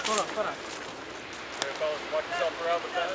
Hold on. Hey, fellas, watch yourself around with that.